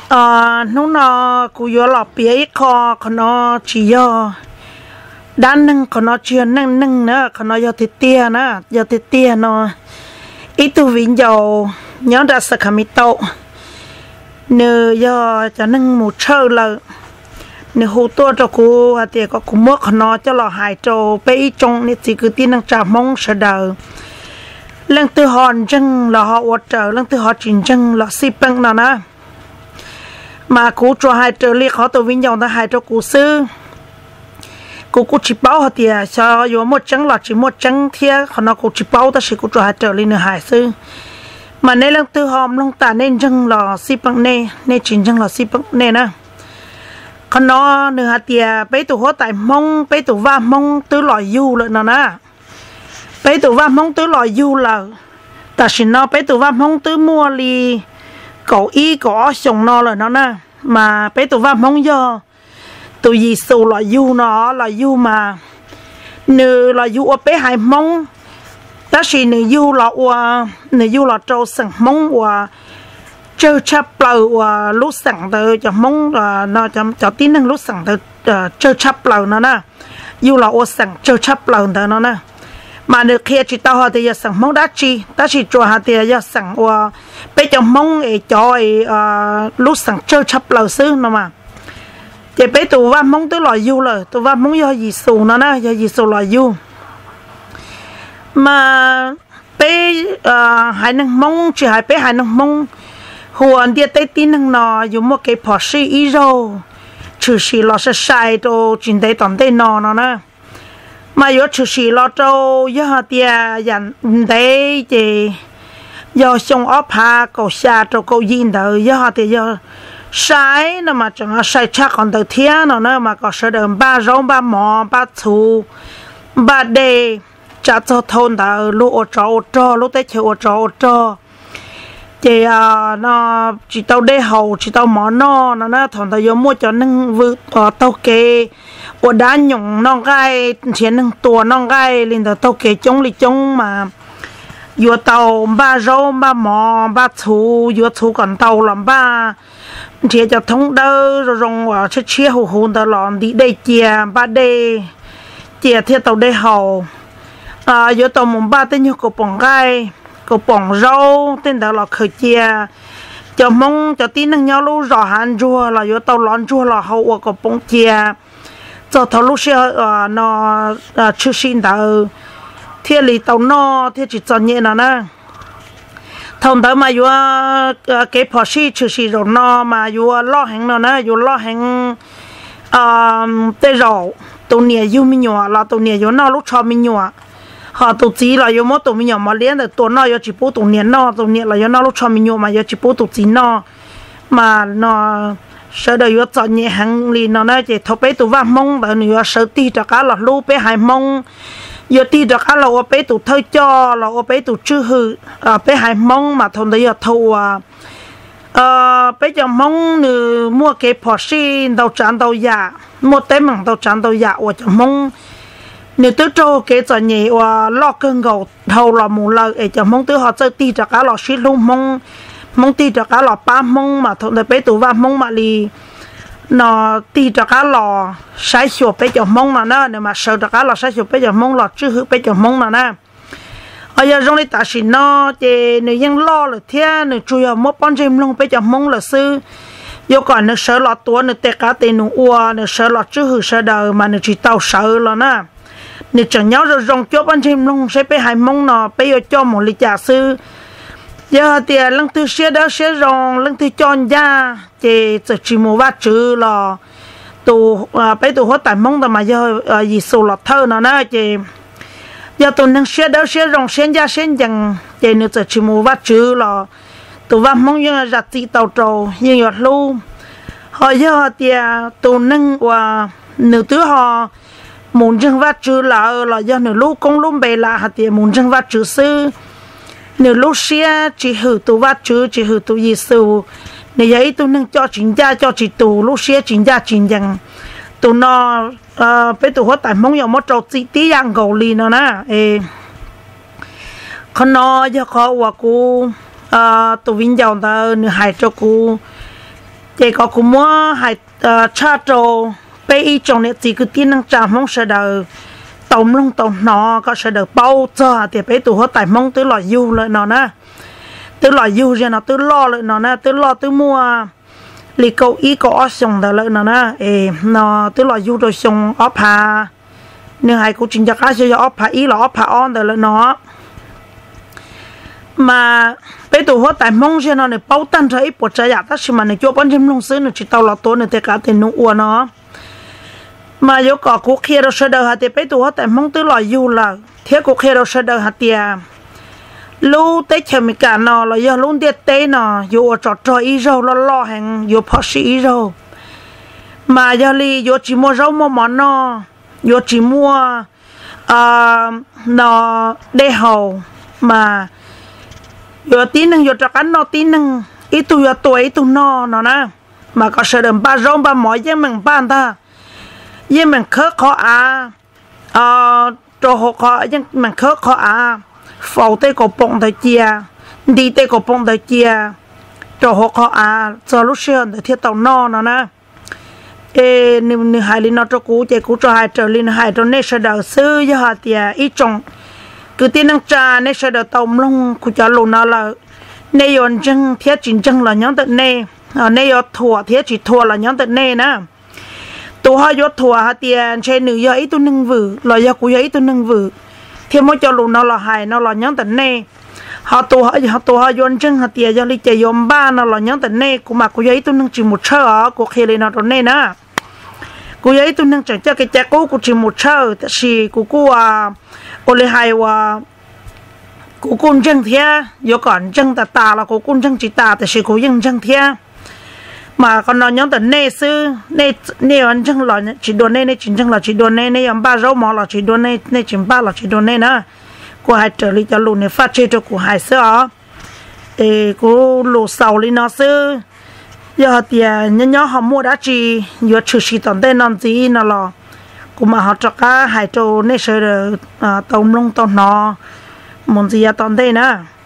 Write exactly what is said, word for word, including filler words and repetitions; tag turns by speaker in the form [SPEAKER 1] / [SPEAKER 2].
[SPEAKER 1] ờ nó nó cú yo lọ bía ít kho còn nó chỉ yo đan nâng còn nó chưa nâng nâng nữa còn nó yo thịt tia nữa yo thịt tia nó ít tu vĩnh dầu nhớ ra sắc hàm tàu nửa yo cho nâng một sơ là nửa hồ tua cho cú à thì có cú mua còn nó cho lọ hải trâu bé trong nên chỉ cứ tin năng trả mong sợ đời lần từ hòn chân là họ uất trở lần từ họ chỉnh chân là xì băng nào nè mà cú cho hai trở liệt họ từ vinh dòng ta hai cho cú sư cú cú chỉ bao họ tiệt cho vô một trắng là chỉ một trắng thiệt họ nó cú chỉ bao ta sẽ cú cho hai trở lên nửa hai sư mà nên lần từ hòm lông ta nên chân là xì băng nè nên chỉnh chân là xì băng nè nè còn nó nửa hai tiệt bé tụ họ tại mông bé tụ va mông tứ loại du lại nào nè bé tụ va mông tứ loại du là ta xin nó bé tụ va mông tứ mua li cậu y có sống nó là nó nè mà bé tụ va mông do tụ gì sầu loại du nó là du mà nửa là du ở bé hai mông ta xin nửa du là qua nửa du là trâu sừng mông qua chơi chắp lầu qua lúc sẵn từ cho mông là nó cho cho tin năng lúc sẵn từ chơi chắp lầu nó nè du là qua sẵn chơi chắp lầu từ nó nè mà được kia chỉ tao họ thì giờ sẵn mong đã chi ta chỉ cho họ thì giờ sẵn và bây giờ mong để cho lúc sẵn chơi chấp lầu xứ nó mà thì bây tụ va mong tới loại du rồi tụ va mong do gì xù nó nè do gì xù loại du mà bây hai năng mong chỉ hai bây hai năng mong huồn địa tây tin năng nọ dùng một cái phò sĩ ý rồi trừ sĩ lo sẽ sai đồ chuyện đấy toàn đây nọ nó nè mà yếu chủ sĩ lo trâu do tia dàn đấy thì do sông ốp hà cầu xa trâu cầu yên đời do thì do sai nó mà chẳng sai chắc còn từ thiên nó nữa mà có sự đờm ba rong ba mò ba thù ba đề trả cho thôn đời lúc ô trò ô trò lúc tới chiều ô trò ô trò thì nó chỉ tao đê hầu chỉ tao mỏ no nó nó thằng tao vô mua cho nâng vượt tao kê của đá nhung non gai chiến nâng tua non gai lên tao tao kê chống li chống mà vừa tàu ba rau ba mò ba thú vừa thú còn tàu làm ba thì cho thông đơ rồi rong vào chia chia hồ hồ tao làm đi đây chia ba đê chia theo tàu đê hầu à vừa tàu mùng ba tên như cổ bỏng gai cổ bỏng rau tên đó là khởi chia cho mong cho tin năng nhau lu rõ hạn chua là vừa tàu lon chua là hậu cổ bỏng chia cho thầu lúc xưa nó chưa xin tàu thiên lý tàu nó thiên chỉ chọn nhẹ nó nè thông tới mà vừa cái phò sĩ chưa xin rồi nó mà vừa lo hàng nó nè vừa lo hàng tê rau tàu nhẹ yêu mình nhỏ là tàu nhẹ vừa nó lúc cho mình nhỏ họ tụ chỉ là yêu mỗi tụ mình nhỏ mà liền được tụ nó yêu chỉ bố tụ nhẹ nó tụ nhẹ là yêu nó lúc cho mình nhỏ mà yêu chỉ bố tụ chỉ nó mà nó sợ đời yêu chọn nhẹ hàng liền nó nói chỉ thâu bé tụ va mông đời nữa sợ ti cho cá là lu bé hai mông yêu ti cho cá là bé tụ thơi cho là bé tụ chưa hư bé hai mông mà thằng đấy yêu thâu à bé cho mông nữa mua cái phò xi đầu trán đầu dạ mua té mảng đầu trán đầu dạ và cho mông nếu tôi cho cái chọn nhẹ và lo cơn gầu thâu là một lời để cho mông tôi họ chơi ti cho cá là xí lu mông mong ti cho cá lò ba mong mà thôi bé tụ va mong mà li nó ti cho cá lò sai sửa bé cho mong là nó nếu mà sợ cho cá lò sai sửa bé cho mong là chứ hư bé cho mong là nè ở giờ trong đây ta chỉ nó thì nếuยังlo là thế nếu chui vào một con chim lông bé cho mong là sư yêu còn nếu sợ lọt tua nếu tê cá tê nụ ua nếu sợ lọt chứ hư sợ đời mà nếu chỉ tàu sợ là nè nếu chẳng nhớ rồi rong chốt con chim lông sẽ bé hai mong nó bé cho một ly trà sư giờ thì lần thứ xe đó xe rong lần thứ chọn ra thì chỉ một vài chữ là tụ bây tụ hết tại mong mà giờ gì số lọt thơ nó nè thì giờ tụ lần xe đó xe rong xe ra xe dần thì nữa chỉ một vài chữ là tụ vài mong như là chỉ tàu trâu như giọt luôn họ giờ thì tụ nâng và nửa thứ họ muốn chân vài chữ là là do nửa lúc công lúc bề là thì muốn chân vài chữ sư nếu lúc xưa chỉ hử tụ vắt chữ chỉ hử tụ Giêsu nếu vậy tụ nâng cho chính gia cho chỉ tụ lúc xưa chính gia chính rằng tụ nó bây tụ hết tại mong nhiều một trâu chỉ tí ăn gầu lì nữa nè con nó giờ có và cô tụ vinh giàu ta nửa hai cho cô chỉ có cũng mua hai cha trâu bây ý trong này chỉ cứ tin năng trả mong sẽ được tổng lông tổng nó có sẽ được bao giờ thì bây tụ họ tại mong tới loại du lại nó nè tới loại du ra nó tới lo lại nó nè tới lo tới mua lì câu ý có xong đó lại nó nè ê nó tới loại du rồi xong ốp hà nhưng hai cũng chính chắc là sẽ ốp hà ý là ốp hà on đó lại nó mà bây tụ họ tại mong ra nó này bao tan ra ít bộ trái giả ta chỉ mà này cho bọn chim lông sứ nó chỉ tao là tốt này thì cả tiền nụ uo nó mà yếu có cuộc kia đâu sẽ đợi hạt tiền bây tụ họ tại mong tới loại du là thế cuộc kia đâu sẽ đợi hạt tiền lưu tới chờ mình cả nó là do luôn tiết tế nó yếu trò trò ý rau lo lo hàng yếu phó sĩ ý rau mà do li yếu chỉ mua rau mua món nó yếu chỉ mua nó đê hầu mà yếu tí nâng yếu trò cắn nó tí nâng ít tu yếu tuổi ít tu nó nó nè mà có sự đầm ba rau ba mỏi với mình ban ta với mình khớp khó à ờ trò hộ khó nhưng mình khớp khó à phẫu tay cổ bông tay chia đi tay cổ bông tay chia trò hộ khó à cho lúc xưa để thiết tàu no nó nè ê nếu nếu hai linh nó cho cú chạy cú cho hai trở linh hai cho nên sẽ đào sư cho họ thì ít trồng cứ tin năng trà nên sẽ đào tàu lông cú cho luôn nó là nên yon chân thiết chính chân là nhóm tận nè nên yon thua thiết chỉ thua là nhóm tận nè nè tụ họ yon thua họ tiền trên nữ giờ ít tu nâng vử là giờ cú giờ ít tu nâng vử thì mỗi cho luôn nó là hai nó là nhóm tận nè họ tụ họ họ tụ họ yon chân họ tiền giờ đi chạy yon ba nó là nhóm tận nè cú mà cú giờ ít tu nâng chỉ một sơ cú khi lên nó tận nè nè cú giờ ít tu nâng chẳng cho cái cha cú cú chỉ một sơ tại vì cú cú à ô lê hai wa cú côn chân thia, có còn chân ta ta là cú côn chân chỉ ta,แต่是cú chân chân thia, mà còn nói nhóm từ nê sư, nê nê ăn chân là chỉ đồ nê nê chỉ chân là chỉ đồ nê nê ăn ba rau mò là chỉ đồ nê nê chỉ ba là chỉ đồ nê nữa, cú hai trở đi cho luôn này phát triển cho cú hai sữa, ê cú lù sầu đi nó sư, giờ thì nhân nhóm họ mua đã chỉ, giờ trừ sĩ tận tên làm gì nó là, cú mà họ cho cả hai chỗ nê sư tôm lông tôm nọ. Muốn gì à tòn đây nè